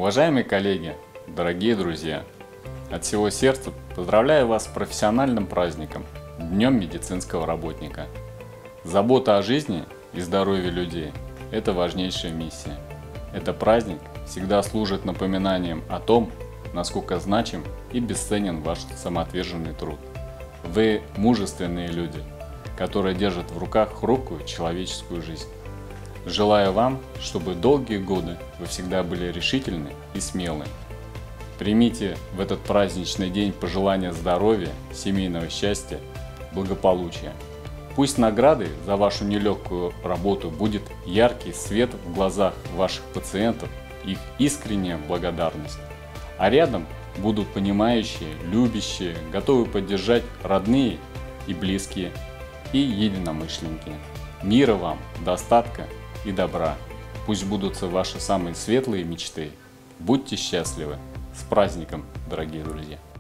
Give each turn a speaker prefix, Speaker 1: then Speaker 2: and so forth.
Speaker 1: Уважаемые коллеги, дорогие друзья, от всего сердца поздравляю вас с профессиональным праздником – Днем медицинского работника. Забота о жизни и здоровье людей – это важнейшая миссия. Этот праздник всегда служит напоминанием о том, насколько значим и бесценен ваш самоотверженный труд. Вы мужественные люди, которые держат в руках хрупкую человеческую жизнь. Желаю вам, чтобы долгие годы вы всегда были решительны и смелы. Примите в этот праздничный день пожелания здоровья, семейного счастья, благополучия. Пусть наградой за вашу нелегкую работу будет яркий свет в глазах ваших пациентов, их искренняя благодарность. А рядом будут понимающие, любящие, готовые поддержать родные и близкие, и единомышленники. Мира вам, достатка и добра. Пусть сбудутся ваши самые светлые мечты. Будьте счастливы. С праздником, дорогие друзья!